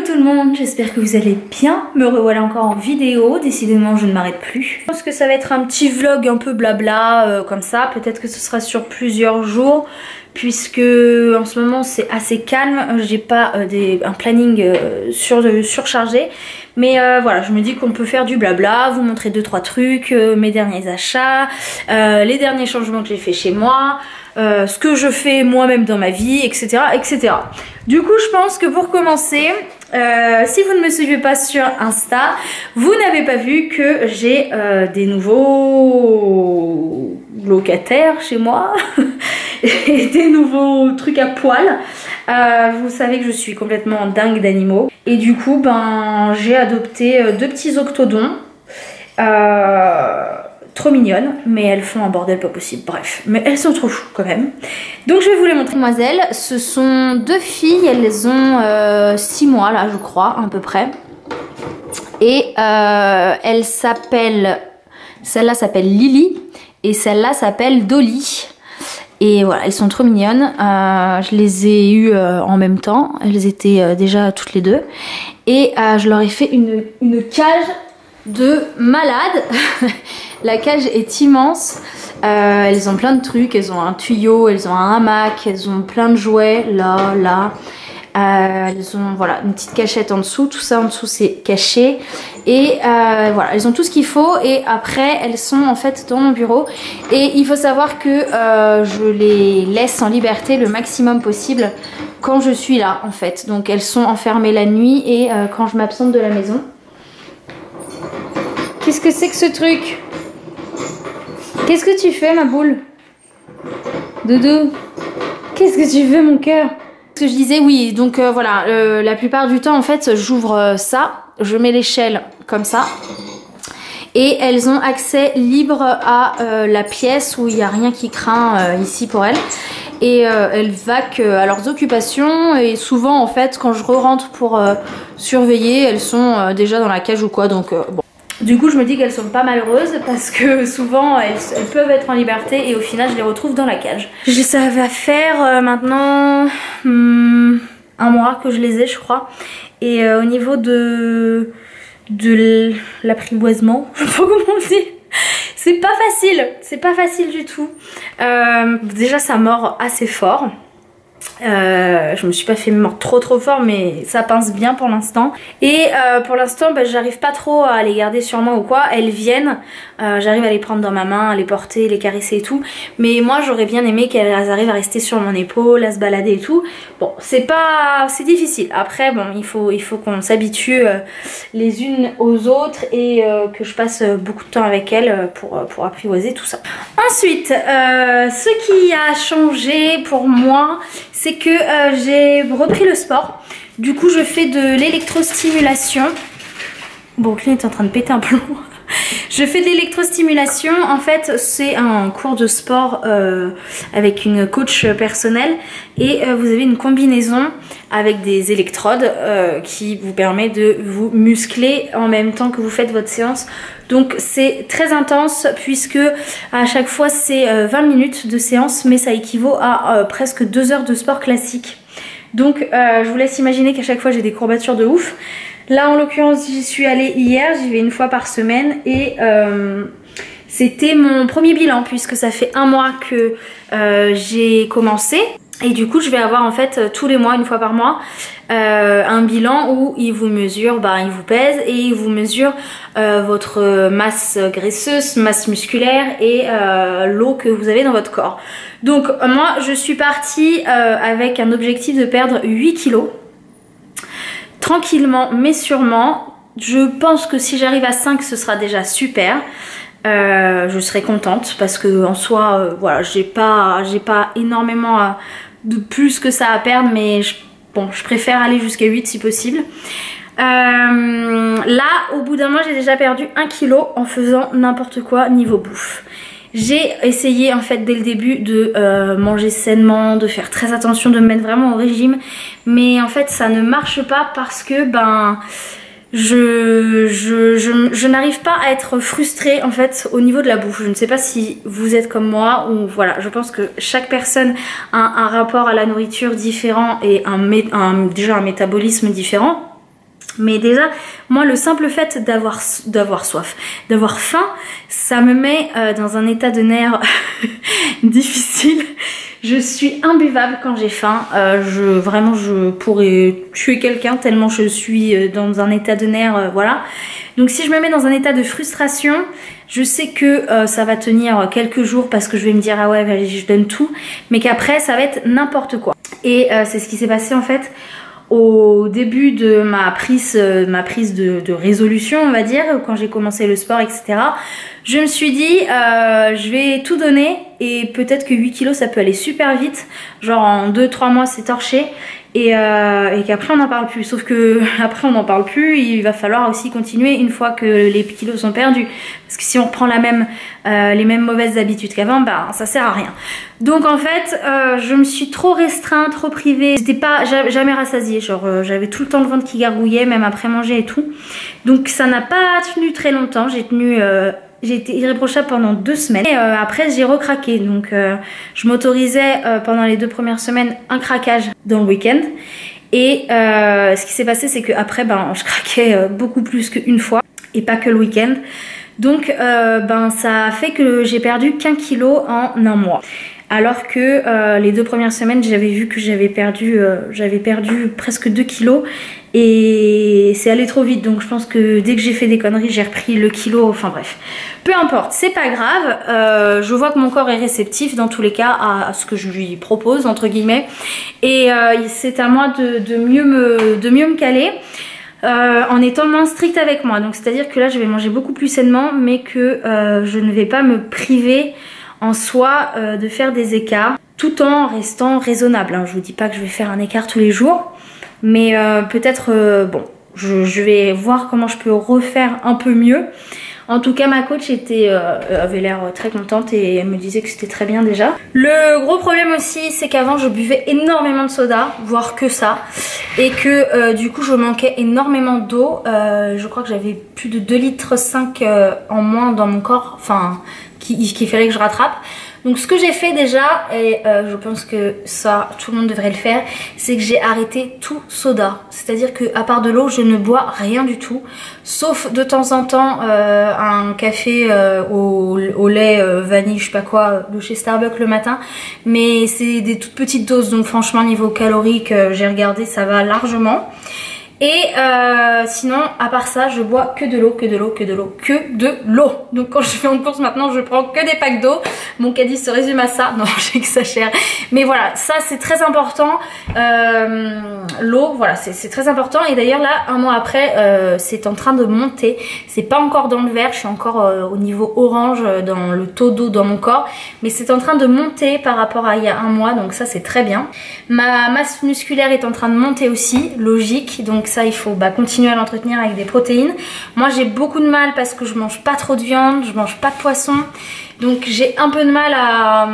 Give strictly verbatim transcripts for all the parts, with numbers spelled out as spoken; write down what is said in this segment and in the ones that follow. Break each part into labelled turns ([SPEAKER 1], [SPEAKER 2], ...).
[SPEAKER 1] tout le monde, j'espère que vous allez bien. Me revoilà encore en vidéo, décidément je ne m'arrête plus. Je pense que ça va être un petit vlog un peu blabla euh, comme ça, peut-être que ce sera sur plusieurs jours puisque en ce moment c'est assez calme, j'ai pas euh, des, un planning euh, sur, euh, surchargé. Mais euh, voilà, je me dis qu'on peut faire du blabla, vous montrer deux trois trucs, euh, mes derniers achats, euh, les derniers changements que j'ai fait chez moi, euh, ce que je fais moi-même dans ma vie, et cetera, et cetera. Du coup, je pense que pour commencer, euh, si vous ne me suivez pas sur Insta, vous n'avez pas vu que j'ai euh, des nouveaux locataires chez moi et des nouveaux trucs à poil. Euh, vous savez que je suis complètement dingue d'animaux et du coup ben j'ai adopté deux petits octodons euh, trop mignonnes, mais elles font un bordel pas possible, bref, mais elles sont trop choues quand même, donc je vais vous les montrer. Mademoiselle, ce sont deux filles, elles ont euh, six mois là je crois à peu près, et euh, elles s'appellent, celle-là s'appelle Lily et celle-là s'appelle Dolly. Et voilà, elles sont trop mignonnes, euh, je les ai eues euh, en même temps, elles étaient euh, déjà toutes les deux. Et euh, je leur ai fait une, une cage de malade. La cage est immense, euh, elles ont plein de trucs, elles ont un tuyau, elles ont un hamac, elles ont plein de jouets, là, là. Euh, elles ont voilà, une petite cachette en dessous, tout ça en dessous c'est caché. Et euh, voilà, elles ont tout ce qu'il faut et après elles sont en fait dans mon bureau. Et il faut savoir que euh, je les laisse en liberté le maximum possible quand je suis là en fait. Donc elles sont enfermées la nuit et euh, quand je m'absente de la maison. Qu'est-ce que c'est que ce truc? Qu'est-ce que tu fais ma boule? Doudou, qu'est-ce que tu veux mon cœur? Ce que je disais, oui, donc euh, voilà, euh, la plupart du temps en fait j'ouvre euh, ça, je mets l'échelle comme ça et elles ont accès libre à euh, la pièce où il n'y a rien qui craint euh, ici pour elles, et euh, elles vaquent à leurs occupations et souvent en fait quand je re-rentre pour euh, surveiller elles sont euh, déjà dans la cage ou quoi, donc euh, bon. Du coup je me dis qu'elles sont pas malheureuses parce que souvent elles, elles peuvent être en liberté et au final je les retrouve dans la cage. Ça va faire euh, maintenant hmm, un mois que je les ai je crois. Et euh, au niveau de, de l'apprivoisement, je sais pas comment on dit, c'est pas facile, c'est pas facile du tout. Euh, déjà ça mord assez fort. Euh, je me suis pas fait mordre trop trop fort mais ça pince bien pour l'instant et euh, pour l'instant bah, j'arrive pas trop à les garder sur moi ou quoi, elles viennent, euh, j'arrive à les prendre dans ma main, à les porter, les caresser et tout, mais moi j'aurais bien aimé qu'elles arrivent à rester sur mon épaule, à se balader et tout. Bon c'est pas, c'est difficile, après bon il faut, il faut qu'on s'habitue euh, les unes aux autres et euh, que je passe beaucoup de temps avec elles pour, pour apprivoiser tout ça. Ensuite euh, ce qui a changé pour moi c'est que euh, j'ai repris le sport. Du coup je fais de l'électrostimulation. Bon, Clint est en train de péter un plomb. Je fais de l'électrostimulation. En fait c'est un cours de sport euh, avec une coach personnelle. Et euh, vous avez une combinaison avec des électrodes euh, qui vous permet de vous muscler en même temps que vous faites votre séance. Donc c'est très intense puisque à chaque fois c'est euh, vingt minutes de séance, mais ça équivaut à euh, presque deux heures de sport classique. Donc euh, je vous laisse imaginer qu'à chaque fois j'ai des courbatures de ouf. Là en l'occurrence j'y suis allée hier, j'y vais une fois par semaine et euh, c'était mon premier bilan puisque ça fait un mois que euh, j'ai commencé. Et du coup je vais avoir en fait tous les mois, une fois par mois, euh, un bilan où il vous mesure, bah, il vous pèse et il vous mesure euh, votre masse graisseuse, masse musculaire et euh, l'eau que vous avez dans votre corps. Donc moi je suis partie euh, avec un objectif de perdre huit kilos. Tranquillement mais sûrement. Je pense que si j'arrive à cinq ce sera déjà super. Euh, je serai contente parce que en soi euh, voilà, j'ai pas, j'ai pas énormément à, de plus que ça à perdre, mais je, bon, je préfère aller jusqu'à huit si possible. Euh, là au bout d'un mois j'ai déjà perdu un kilo en faisant n'importe quoi niveau bouffe. J'ai essayé en fait dès le début de euh, manger sainement, de faire très attention, de me mettre vraiment au régime, mais en fait ça ne marche pas parce que ben je, je, je, je n'arrive pas à être frustrée en fait au niveau de la bouffe. Je ne sais pas si vous êtes comme moi ou voilà, je pense que chaque personne a un rapport à la nourriture différent et un, un, déjà un métabolisme différent. Mais déjà, moi, le simple fait d'avoir d'avoir soif, d'avoir faim, ça me met euh, dans un état de nerfs difficile. Je suis imbuvable quand j'ai faim. Euh, je, vraiment, je pourrais tuer quelqu'un tellement je suis dans un état de nerfs, euh, voilà. Donc si je me mets dans un état de frustration, je sais que euh, ça va tenir quelques jours parce que je vais me dire ah ouais, bah, je donne tout, mais qu'après ça va être n'importe quoi. Et euh, c'est ce qui s'est passé en fait au début de ma prise, euh, ma prise de, de résolution, on va dire, quand j'ai commencé le sport, et cetera. Je me suis dit, euh, je vais tout donner et peut-être que huit kilos ça peut aller super vite, genre en deux trois mois c'est torché. Et, euh, et qu'après on n'en parle plus, sauf que après on n'en parle plus, il va falloir aussi continuer une fois que les kilos sont perdus, parce que si on reprend la même, euh, les mêmes mauvaises habitudes qu'avant, bah ça sert à rien. Donc en fait euh, je me suis trop restreinte, trop privée, j'étais pas jamais rassasiée, genre euh, j'avais tout le temps le ventre qui gargouillait, même après manger et tout, donc ça n'a pas tenu très longtemps, j'ai tenu... Euh, J'ai été irréprochable pendant deux semaines et euh, après j'ai recraqué, donc euh, je m'autorisais euh, pendant les deux premières semaines un craquage dans le week-end et euh, ce qui s'est passé c'est que après ben, je craquais euh, beaucoup plus qu'une fois et pas que le week-end, donc euh, ben, ça a fait que j'ai perdu quinze kilos en un mois. Alors que euh, les deux premières semaines j'avais vu que j'avais perdu, euh, j'avais perdu presque deux kilos et c'est allé trop vite, donc je pense que dès que j'ai fait des conneries j'ai repris le kilo, enfin bref, peu importe, c'est pas grave. euh, je vois que mon corps est réceptif dans tous les cas à, à ce que je lui propose entre guillemets et euh, c'est à moi de, de, mieux me, de mieux me caler euh, en étant moins stricte avec moi, donc c'est à dire que là je vais manger beaucoup plus sainement mais que euh, je ne vais pas me priver en soi euh, de faire des écarts tout en restant raisonnable, hein. Je vous dis pas que je vais faire un écart tous les jours, mais euh, peut-être euh, bon je, je vais voir comment je peux refaire un peu mieux. En tout cas ma coach était, euh, avait l'air très contente et elle me disait que c'était très bien déjà. Le gros problème aussi c'est qu'avant je buvais énormément de soda, voire que ça, et que euh, du coup je manquais énormément d'eau. euh, je crois que j'avais plus de deux litres cinq euh, en moins dans mon corps, enfin qu'il qui fallait que je rattrape. Donc ce que j'ai fait déjà, et euh, je pense que ça tout le monde devrait le faire, c'est que j'ai arrêté tout soda. C'est à dire que à part de l'eau je ne bois rien du tout, sauf de temps en temps euh, un café euh, au, au lait euh, vanille je sais pas quoi de chez Starbucks le matin, mais c'est des toutes petites doses, donc franchement niveau calorique euh, j'ai regardé, ça va largement. Et euh, sinon à part ça je bois que de l'eau, que de l'eau, que de l'eau, que de l'eau. Donc quand je fais en course maintenant je prends que des packs d'eau. Mon caddie se résume à ça. Non j'exagère, mais voilà, ça c'est très important. euh, L'eau, voilà, c'est très important. Et d'ailleurs là un mois après euh, c'est en train de monter. C'est pas encore dans le vert, je suis encore euh, au niveau orange dans le taux d'eau dans mon corps, mais c'est en train de monter par rapport à il y a un mois, donc ça c'est très bien. Ma masse musculaire est en train de monter aussi, logique, donc ça il faut bah, continuer à l'entretenir avec des protéines. Moi j'ai beaucoup de mal parce que je mange pas trop de viande, je mange pas de poisson, donc j'ai un peu de mal à,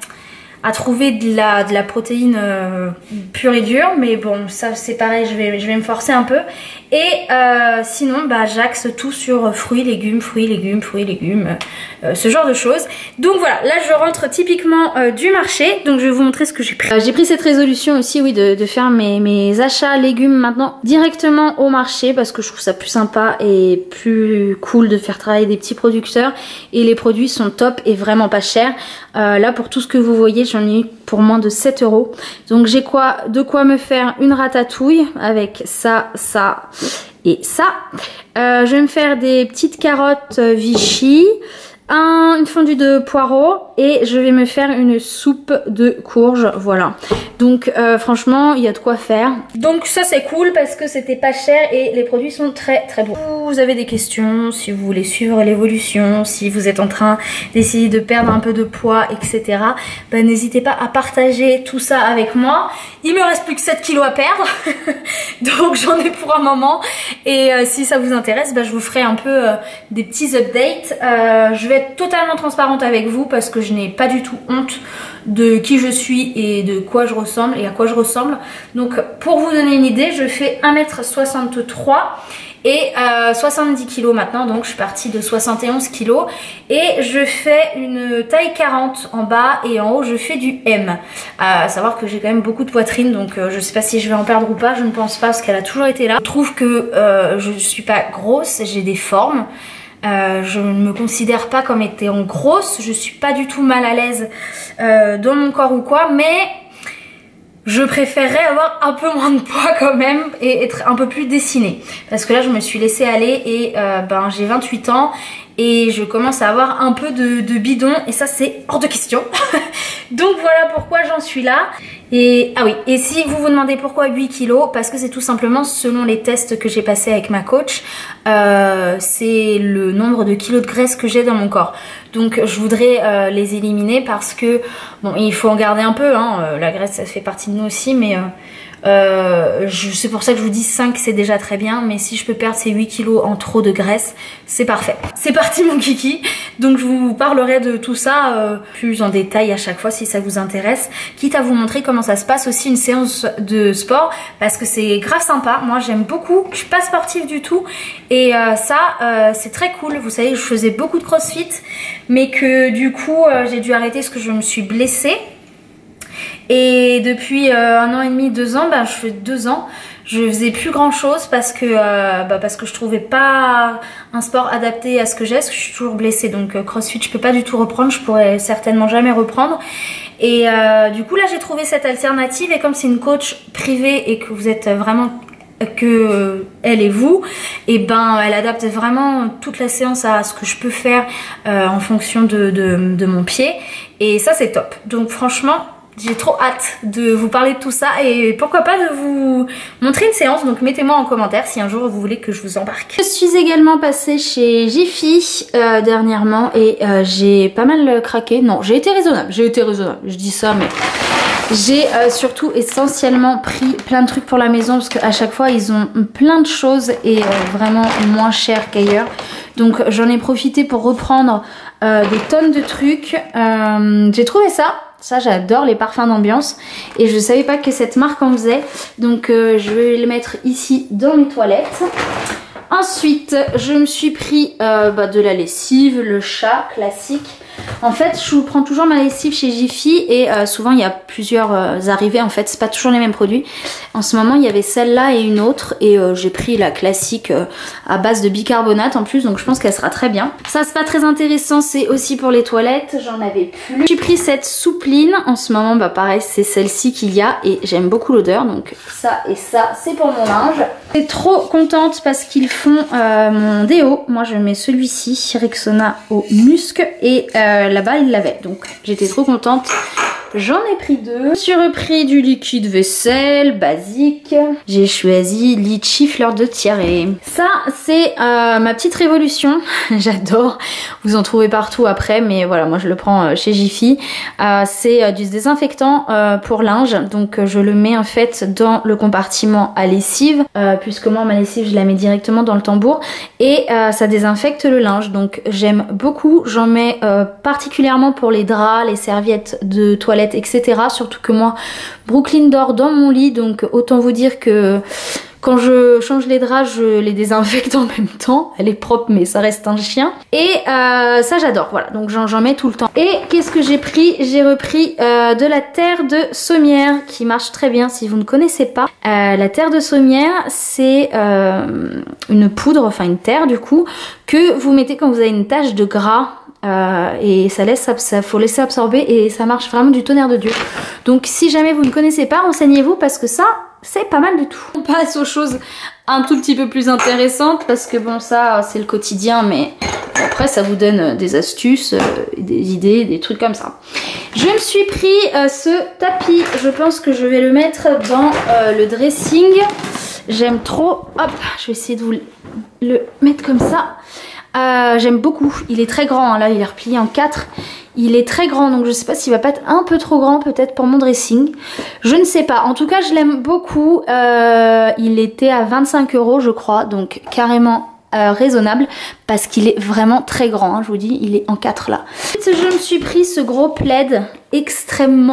[SPEAKER 1] à trouver de la, de la protéine euh, pure et dure, mais bon ça c'est pareil, je vais, je vais me forcer un peu. Et euh, sinon bah, j'axe tout sur fruits, légumes, fruits, légumes, fruits, légumes, euh, ce genre de choses. Donc voilà, là je rentre typiquement euh, du marché, donc je vais vous montrer ce que j'ai pris. Euh, j'ai pris cette résolution aussi, oui, de, de faire mes, mes achats légumes maintenant directement au marché, parce que je trouve ça plus sympa et plus cool de faire travailler des petits producteurs, et les produits sont top et vraiment pas chers. Euh, là pour tout ce que vous voyez j'en ai eu pour moins de sept euros, donc j'ai quoi, de quoi me faire une ratatouille avec ça, ça et ça. Euh, je vais me faire des petites carottes Vichy, un, une fondue de poireaux, et je vais me faire une soupe de courges, voilà. Donc euh, franchement il y a de quoi faire. Donc ça c'est cool parce que c'était pas cher et les produits sont très très bons. Vous avez des questions, si vous voulez suivre l'évolution, si vous êtes en train d'essayer de perdre un peu de poids, et cetera, ben, n'hésitez pas à partager tout ça avec moi. Il me reste plus que sept kilos à perdre, donc j'en ai pour un moment. Et euh, si ça vous intéresse, ben, je vous ferai un peu euh, des petits updates. Euh, je vais être totalement transparente avec vous parce que je n'ai pas du tout honte de qui je suis et de quoi je ressemble et à quoi je ressemble. Donc pour vous donner une idée, je fais un mètre soixante-trois et euh, soixante-dix kilos maintenant, donc je suis partie de soixante et onze kilos et je fais une taille quarante en bas et en haut je fais du M. À savoir que j'ai quand même beaucoup de poitrine, donc euh, je sais pas si je vais en perdre ou pas, je ne pense pas parce qu'elle a toujours été là. Je trouve que euh, je suis pas grosse, j'ai des formes. Euh, je ne me considère pas comme étant grosse, je suis pas du tout mal à l'aise euh, dans mon corps ou quoi, mais je préférerais avoir un peu moins de poids quand même et être un peu plus dessinée. Parce que là je me suis laissée aller et euh, ben, j'ai vingt-huit ans et je commence à avoir un peu de, de bidon et ça c'est hors de question. Donc voilà pourquoi j'en suis là. Et ah oui, et si vous vous demandez pourquoi huit kilos, parce que c'est tout simplement selon les tests que j'ai passés avec ma coach, euh, c'est le nombre de kilos de graisse que j'ai dans mon corps. Donc je voudrais euh, les éliminer parce que, bon, il faut en garder un peu, hein, euh, la graisse ça fait partie de nous aussi, mais euh, euh, c'est pour ça que je vous dis cinq c'est déjà très bien, mais si je peux perdre ces huit kilos en trop de graisse, c'est parfait. C'est parti mon kiki, donc je vous parlerai de tout ça euh, plus en détail à chaque fois si ça vous intéresse, quitte à vous montrer comment ça se passe aussi une séance de sport, parce que c'est grave sympa, moi j'aime beaucoup, je suis pas sportive du tout, et euh, ça euh, c'est très cool. Vous savez, je faisais beaucoup de crossfit, mais que du coup euh, j'ai dû arrêter parce que je me suis blessée. Et depuis euh, un an et demi, deux ans, bah, je fais deux ans, je faisais plus grand chose parce que euh, bah, parce que je trouvais pas un sport adapté à ce que j'ai, parce que je suis toujours blessée. Donc euh, CrossFit, je peux pas du tout reprendre, je pourrais certainement jamais reprendre. Et euh, du coup là, j'ai trouvé cette alternative et comme c'est une coach privée et que vous êtes vraiment que elle et vous, et ben elle adapte vraiment toute la séance à ce que je peux faire euh, en fonction de, de, de mon pied. Et ça c'est top. Donc franchement, j'ai trop hâte de vous parler de tout ça et pourquoi pas de vous montrer une séance. Donc mettez-moi en commentaire si un jour vous voulez que je vous embarque. Je suis également passée chez Jiffy euh, dernièrement et euh, j'ai pas mal craqué. Non, j'ai été raisonnable, j'ai été raisonnable, je dis ça mais... J'ai euh, surtout essentiellement pris plein de trucs pour la maison parce qu'à chaque fois ils ont plein de choses et euh, vraiment moins cher qu'ailleurs. Donc j'en ai profité pour reprendre euh, des tonnes de trucs. Euh, j'ai trouvé ça. Ça j'adore les parfums d'ambiance et je savais pas que cette marque en faisait. Donc euh, je vais les mettre ici dans mes toilettes. Ensuite je me suis pris euh, bah, de la lessive, le chat classique. En fait je prends toujours ma lessive chez Jiffy et euh, souvent il y a plusieurs euh, arrivées, en fait c'est pas toujours les mêmes produits. En ce moment il y avait celle-là et une autre et euh, j'ai pris la classique euh, à base de bicarbonate en plus, donc je pense qu'elle sera très bien. Ça c'est pas très intéressant, c'est aussi pour les toilettes, j'en avais plus. J'ai pris cette soupline, en ce moment bah pareil c'est celle-ci qu'il y a et j'aime beaucoup l'odeur, donc ça et ça c'est pour mon linge. Je suis trop contente parce qu'ils font euh, mon déo, moi je mets celui-ci, Rexona au musc et euh, Euh, là-bas il l'avait, donc j'étais trop contente. J'en ai pris deux. J'ai repris du liquide vaisselle basique. J'ai choisi Litchi fleur de tiare. Ça c'est euh, ma petite révolution. J'adore. Vous en trouvez partout après, mais voilà, moi je le prends euh, chez Jiffy. Euh, c'est euh, du désinfectant euh, pour linge, donc euh, je le mets en fait dans le compartiment à lessive, euh, puisque moi ma lessive je la mets directement dans le tambour et euh, ça désinfecte le linge. Donc j'aime beaucoup. J'en mets euh, particulièrement pour les draps, les serviettes de toilette, et cetera. Surtout que moi, Brooklyn dort dans mon lit, donc autant vous dire que quand je change les draps, je les désinfecte en même temps. Elle est propre, mais ça reste un chien. Et euh, ça, j'adore. Voilà, donc j'en mets tout le temps. Et qu'est-ce que j'ai pris? J'ai repris euh, de la terre de sommière qui marche très bien si vous ne connaissez pas. Euh, la terre de sommière, c'est euh, une poudre, enfin une terre du coup, que vous mettez quand vous avez une tache de gras. Euh, et ça laisse, ça faut laisser absorber et ça marche vraiment du tonnerre de Dieu. Donc si jamais vous ne connaissez pas, renseignez-vous parce que ça c'est pas mal du tout. On passe aux choses un tout petit peu plus intéressantes parce que bon ça c'est le quotidien, mais après ça vous donne des astuces, des idées, des trucs comme ça. Je me suis pris euh, ce tapis, je pense que je vais le mettre dans euh, le dressing. J'aime trop, hop, je vais essayer de vous le mettre comme ça. Euh, j'aime beaucoup, il est très grand, hein. Là il est replié en quatre, il est très grand donc je sais pas s'il va pas être un peu trop grand peut-être pour mon dressing, je ne sais pas, en tout cas je l'aime beaucoup. Euh, il était à vingt-cinq euros je crois, donc carrément euh, raisonnable parce qu'il est vraiment très grand, hein, je vous dis il est en quatre là. Je me suis pris ce gros plaid extrêmement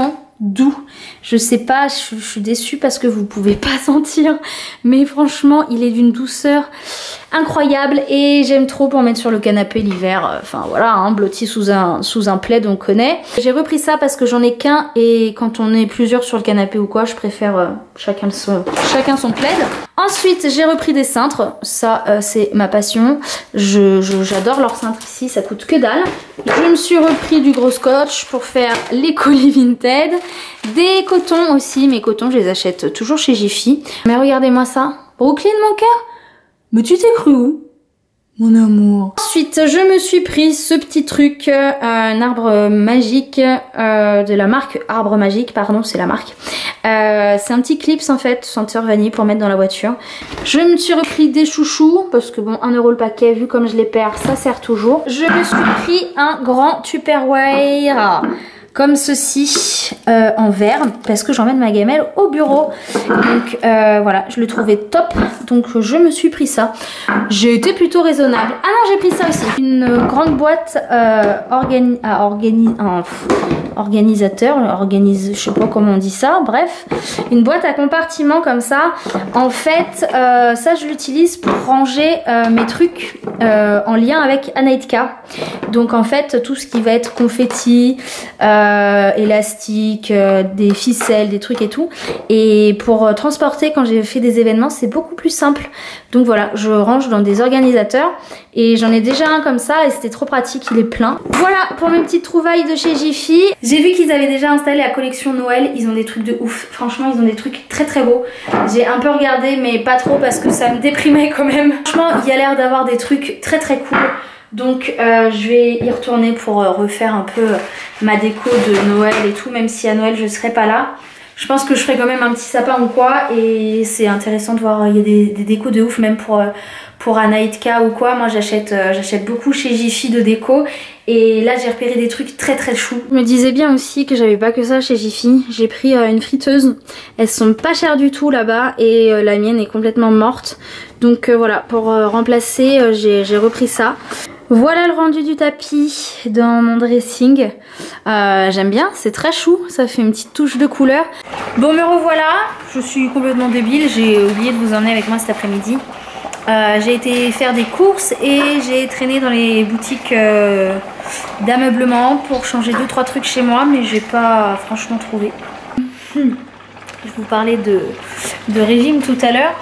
[SPEAKER 1] doux. Je sais pas, je, je suis déçue parce que vous pouvez pas sentir, mais franchement il est d'une douceur incroyable et j'aime trop pour mettre sur le canapé l'hiver. Enfin voilà, hein, blotti sous un, sous un plaid, on connaît. J'ai repris ça parce que j'en ai qu'un et quand on est plusieurs sur le canapé ou quoi, je préfère euh, chacun, son, chacun son plaid. Ensuite j'ai repris des cintres, ça euh, c'est ma passion. Je, je, j'adore leurs cintres ici, ça coûte que dalle. Je me suis repris du gros scotch pour faire les colis Vinted. Des cotons aussi, mes cotons je les achète toujours chez Jiffy. Mais regardez-moi ça, Brooklyn mon cœur. Mais tu t'es cru où, mon amour? Ensuite, je me suis pris ce petit truc, euh, un arbre magique, euh, de la marque Arbre Magique, pardon, c'est la marque. Euh, c'est un petit clips en fait, senteur vanille pour mettre dans la voiture. Je me suis repris des chouchous, parce que bon, un euro le paquet, vu comme je les perds, ça sert toujours. Je me suis pris un grand Tupperware, comme ceci, euh, en verre, parce que j'emmène ma gamelle au bureau. Donc euh, voilà, je le trouvais top, donc je me suis pris ça. J'ai été plutôt raisonnable. Ah non, j'ai pris ça aussi. Une grande boîte euh, organi à organi un, pff, organisateur, organise, je sais pas comment on dit ça, bref. Une boîte à compartiments comme ça. En fait, euh, ça je l'utilise pour ranger euh, mes trucs euh, en lien avec Anaïtka. Donc en fait, tout ce qui va être confetti, euh, Euh, élastique, euh, des ficelles, des trucs et tout. Et pour euh, transporter quand j'ai fait des événements, c'est beaucoup plus simple. Donc voilà, je range dans des organisateurs et j'en ai déjà un comme ça et c'était trop pratique, il est plein. Voilà pour mes petites trouvailles de chez Jiffy. J'ai vu qu'ils avaient déjà installé la collection Noël, ils ont des trucs de ouf. Franchement, ils ont des trucs très très beaux. J'ai un peu regardé mais pas trop parce que ça me déprimait quand même. Franchement, il y a l'air d'avoir des trucs très très cool. Donc euh, je vais y retourner pour euh, refaire un peu euh, ma déco de Noël et tout, même si à Noël je serai pas là. Je pense que je ferai quand même un petit sapin ou quoi et c'est intéressant de voir, il y a des, des décos de ouf même pour, euh, pour Anaïtka ou quoi. Moi j'achète euh, j'achète beaucoup chez Jiffy de déco et là j'ai repéré des trucs très très choux. Je me disais bien aussi que j'avais pas que ça chez Jiffy. J'ai pris euh, une friteuse, elles sont pas chères du tout là-bas et euh, la mienne est complètement morte. Donc euh, voilà, pour euh, remplacer euh, j'ai repris ça. Voilà le rendu du tapis dans mon dressing. Euh, J'aime bien, c'est très chou, ça fait une petite touche de couleur. Bon, me revoilà, je suis complètement débile, j'ai oublié de vous emmener avec moi cet après-midi. Euh, j'ai été faire des courses et j'ai traîné dans les boutiques euh, d'ameublement pour changer deux trois trucs chez moi, mais j'ai pas franchement trouvé. Hmm. Je vous parlais de, de régime tout à l'heure,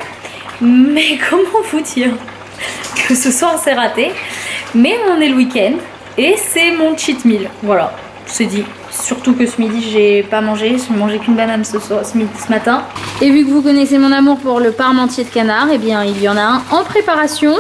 [SPEAKER 1] mais comment vous dire que ce soir c'est raté? Mais on est le week-end et c'est mon cheat meal. Voilà, c'est dit. Surtout que ce midi j'ai pas mangé, j'ai mangé qu'une banane ce, soir, ce, midi, ce matin. Et vu que vous connaissez mon amour pour le parmentier de canard, et eh bien il y en a un en préparation.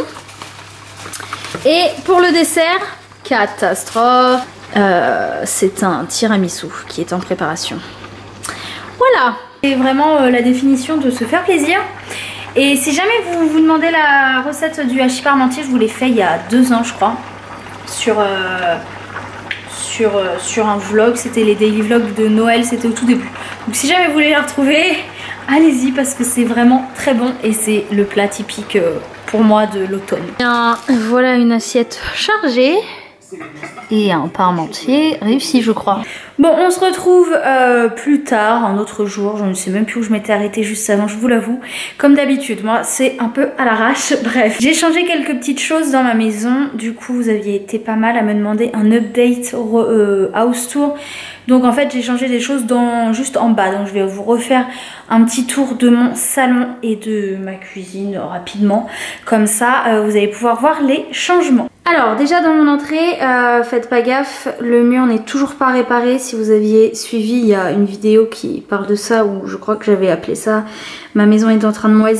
[SPEAKER 1] Et pour le dessert, catastrophe, euh, c'est un tiramisu qui est en préparation. Voilà, c'est vraiment euh, la définition de se faire plaisir. Et si jamais vous vous demandez la recette du hachis parmentier, je vous l'ai fait il y a deux ans je crois, sur, euh, sur, euh, sur un vlog, c'était les daily vlogs de Noël, c'était au tout début. Donc si jamais vous voulez la retrouver, allez-y parce que c'est vraiment très bon et c'est le plat typique euh, pour moi de l'automne. Bien, voilà une assiette chargée et un parmentier réussi je crois. Bon, on se retrouve euh, plus tard, un autre jour, je ne sais même plus où je m'étais arrêtée juste avant, je vous l'avoue. Comme d'habitude, moi c'est un peu à l'arrache, bref. J'ai changé quelques petites choses dans ma maison, du coup vous aviez été pas mal à me demander un update euh, house tour. Donc en fait j'ai changé des choses dans, juste en bas, donc je vais vous refaire un petit tour de mon salon et de ma cuisine rapidement. Comme ça euh, vous allez pouvoir voir les changements. Alors déjà dans mon entrée, euh, faites pas gaffe, le mur n'est toujours pas réparé. Si vous aviez suivi, il y a une vidéo qui parle de ça, où je crois que j'avais appelé ça « Ma maison est en train de moisir ».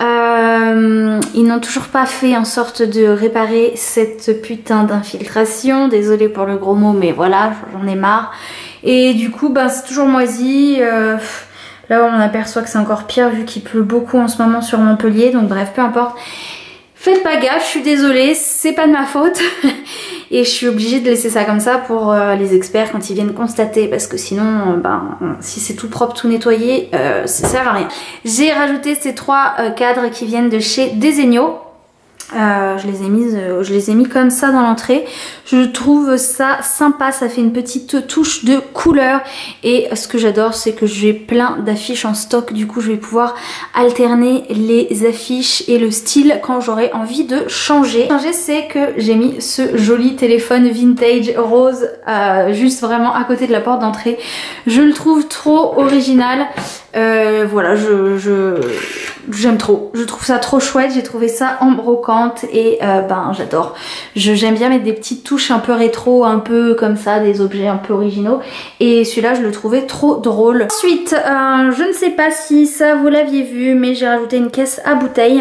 [SPEAKER 1] Euh, ils n'ont toujours pas fait en sorte de réparer cette putain d'infiltration. Désolée pour le gros mot, mais voilà, j'en ai marre. Et du coup, ben, c'est toujours moisi. Euh, là, on aperçoit que c'est encore pire vu qu'il pleut beaucoup en ce moment sur Montpellier. Donc bref, peu importe. Faites pas gaffe, je suis désolée, c'est pas de ma faute. Et je suis obligée de laisser ça comme ça pour euh, les experts quand ils viennent constater, parce que sinon, euh, ben, si c'est tout propre, tout nettoyé, euh, ça sert à rien. J'ai rajouté ces trois euh, cadres qui viennent de chez Desenio. Euh, je les ai mises, euh, je les ai mis comme ça dans l'entrée. Je trouve ça sympa, ça fait une petite touche de couleur. Et ce que j'adore, c'est que j'ai plein d'affiches en stock. Du coup, je vais pouvoir alterner les affiches et le style quand j'aurai envie de changer. Changer, c'est que j'ai mis ce joli téléphone vintage rose euh, juste vraiment à côté de la porte d'entrée. Je le trouve trop original. Euh, voilà, je, je j'aime trop. Je trouve ça trop chouette. J'ai trouvé ça en brocante et euh, ben j'adore. J'aime bien mettre des petites touches un peu rétro, un peu comme ça, des objets un peu originaux. Et celui-là, je le trouvais trop drôle. Ensuite, euh, je ne sais pas si ça vous l'aviez vu, mais j'ai rajouté une caisse à bouteilles.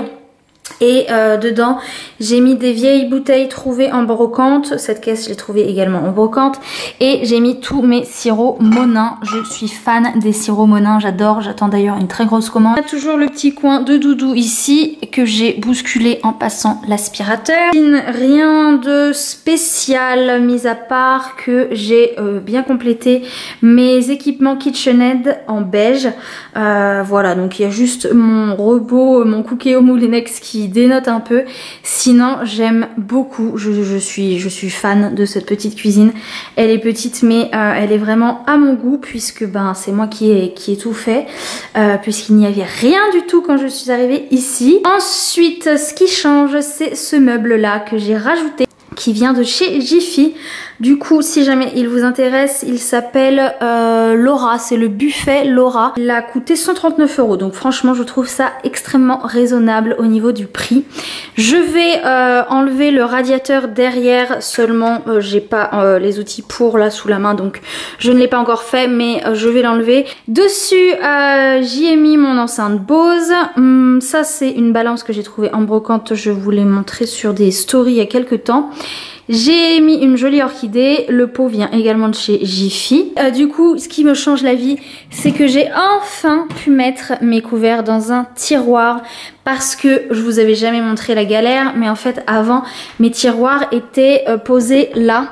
[SPEAKER 1] Et euh, dedans j'ai mis des vieilles bouteilles trouvées en brocante. Cette caisse je l'ai trouvée également en brocante. Et j'ai mis tous mes sirops Monin. Je suis fan des sirops Monin, j'adore. J'attends d'ailleurs une très grosse commande. On a toujours le petit coin de doudou ici que j'ai bousculé en passant l'aspirateur. Rien de spécial mis à part que j'ai euh, bien complété mes équipements KitchenAid en beige. Euh, voilà, donc il y a juste mon robot, mon Cookéo Moulinex qui dénote un peu. Sinon j'aime beaucoup, je, je, suis, je suis fan de cette petite cuisine. Elle est petite mais euh, elle est vraiment à mon goût puisque ben, c'est moi qui ai, qui ai tout fait. Euh, puisqu'il n'y avait rien du tout quand je suis arrivée ici. Ensuite ce qui change c'est ce meuble là que j'ai rajouté, qui vient de chez Jiffy. Du coup, si jamais il vous intéresse, il s'appelle euh, Laura, c'est le buffet Laura. Il a coûté cent trente-neuf euros, donc franchement je trouve ça extrêmement raisonnable au niveau du prix. Je vais euh, enlever le radiateur derrière seulement, euh, j'ai pas euh, les outils pour là sous la main, donc je ne l'ai pas encore fait, mais euh, je vais l'enlever. Dessus, euh, j'y ai mis mon enceinte Bose. Hum, ça c'est une balance que j'ai trouvée en brocante, je vous l'ai montré sur des stories il y a quelques temps. J'ai mis une jolie orchidée, le pot vient également de chez Jiffy. Euh, du coup, ce qui me change la vie, c'est que j'ai enfin pu mettre mes couverts dans un tiroir parce que je vous avais jamais montré la galère, mais en fait avant, mes tiroirs étaient euh, posés là.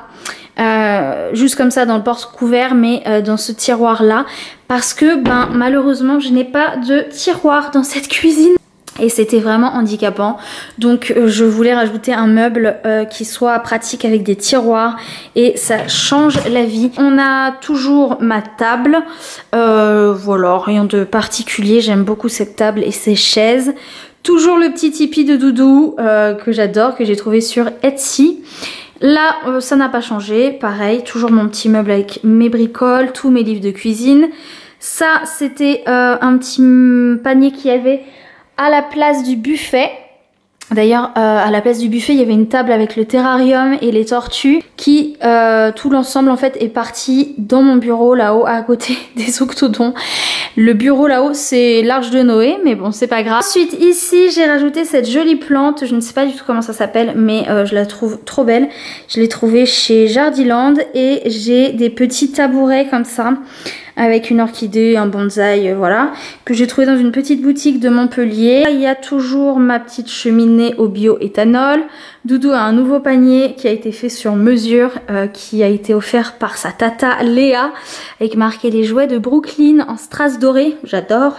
[SPEAKER 1] Euh, juste comme ça dans le porte-couvert, mais euh, dans ce tiroir là parce que ben malheureusement je n'ai pas de tiroir dans cette cuisine. Et c'était vraiment handicapant, donc euh, je voulais rajouter un meuble euh, qui soit pratique avec des tiroirs et ça change la vie. On a toujours ma table, euh, voilà, rien de particulier, j'aime beaucoup cette table et ces chaises. Toujours le petit tipi de doudou euh, que j'adore, que j'ai trouvé sur Etsy. Là, euh, ça n'a pas changé, pareil, toujours mon petit meuble avec mes bricoles, tous mes livres de cuisine. Ça, c'était euh, un petit panier qu'il y avait à la place du buffet. D'ailleurs euh, à la place du buffet il y avait une table avec le terrarium et les tortues qui euh, tout l'ensemble en fait est parti dans mon bureau là-haut à côté des octodons. Le bureau là-haut c'est l'Arche de Noé, mais bon c'est pas grave. Ensuite ici j'ai rajouté cette jolie plante, je ne sais pas du tout comment ça s'appelle mais euh, je la trouve trop belle. Je l'ai trouvée chez Jardiland et j'ai des petits tabourets comme ça avec une orchidée, un bonsaï, euh, voilà, que j'ai trouvé dans une petite boutique de Montpellier. Il y a toujours ma petite cheminée au bioéthanol. Doudou a un nouveau panier qui a été fait sur mesure, euh, qui a été offert par sa tata Léa, avec marqué les jouets de Brooklyn en strass doré, j'adore.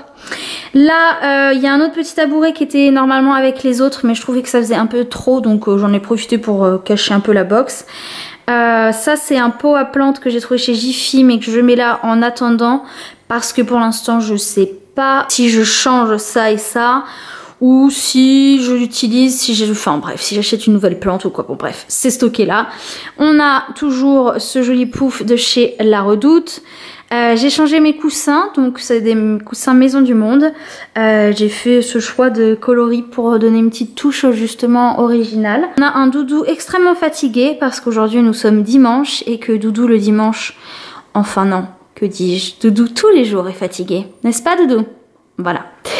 [SPEAKER 1] Là, il euh, y a un autre petit tabouret qui était normalement avec les autres, mais je trouvais que ça faisait un peu trop, donc euh, j'en ai profité pour euh, cacher un peu la box. Euh, ça c'est un pot à plantes que j'ai trouvé chez Jiffy mais que je mets là en attendant parce que pour l'instant je sais pas si je change ça et ça ou si je l'utilise, si j'ai, enfin bref, si j'achète une nouvelle plante ou quoi, bon bref, c'est stocké là. On a toujours ce joli pouf de chez La Redoute. Euh, j'ai changé mes coussins, donc c'est des coussins Maison du Monde. Euh, j'ai fait ce choix de coloris pour donner une petite touche justement originale. On a un Doudou extrêmement fatigué parce qu'aujourd'hui nous sommes dimanche et que Doudou le dimanche, enfin non, que dis-je, Doudou tous les jours est fatigué, n'est-ce pas Doudou? Voilà.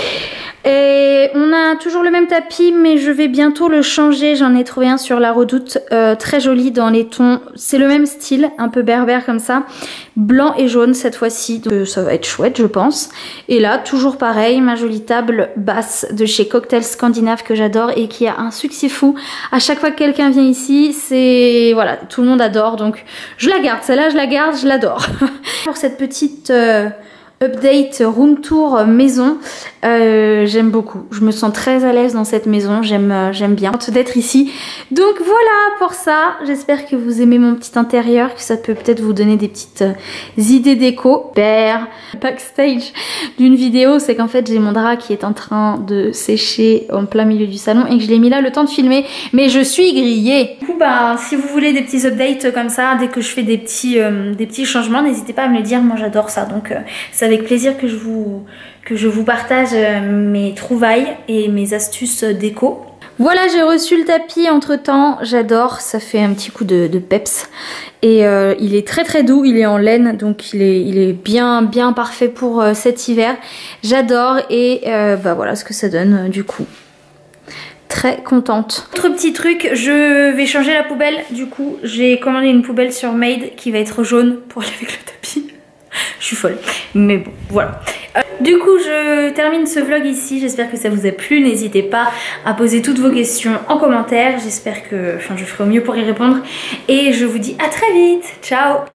[SPEAKER 1] Et on a toujours le même tapis mais je vais bientôt le changer, j'en ai trouvé un sur La Redoute euh, très joli dans les tons, c'est le même style, un peu berbère comme ça, blanc et jaune cette fois-ci, donc ça va être chouette je pense. Et là toujours pareil, ma jolie table basse de chez Cocktail Scandinave que j'adore et qui a un succès fou. À chaque fois que quelqu'un vient ici, c'est voilà, tout le monde adore, donc je la garde, celle-là je la garde, je l'adore. Pour cette petite... Euh... update room tour maison. Euh, j'aime beaucoup, je me sens très à l'aise dans cette maison, j'aime euh, j'aime bien d'être ici. Donc voilà pour ça, j'espère que vous aimez mon petit intérieur, que ça peut peut-être vous donner des petites euh, idées déco. Père, backstage d'une vidéo, c'est qu'en fait j'ai mon drap qui est en train de sécher en plein milieu du salon et que je l'ai mis là le temps de filmer, mais je suis grillée. Du coup bah si vous voulez des petits updates comme ça, dès que je fais des petits, euh, des petits changements, n'hésitez pas à me le dire, moi j'adore ça, donc euh, c'est avec plaisir que je vous, que je vous partage euh, mes trouvailles et mes astuces déco. Voilà, j'ai reçu le tapis entre temps, j'adore, ça fait un petit coup de, de peps et euh, il est très très doux, il est en laine donc il est, il est bien bien parfait pour euh, cet hiver, j'adore et euh, bah voilà ce que ça donne euh, du coup. Très contente. Autre petit truc, je vais changer la poubelle, du coup j'ai commandé une poubelle sur Made qui va être jaune pour aller avec le tapis. Je suis folle, mais bon voilà. Euh, du coup je termine ce vlog ici, j'espère que ça vous a plu, n'hésitez pas à poser toutes vos questions en commentaire, j'espère que enfin, je ferai au mieux pour y répondre et je vous dis à très vite, ciao.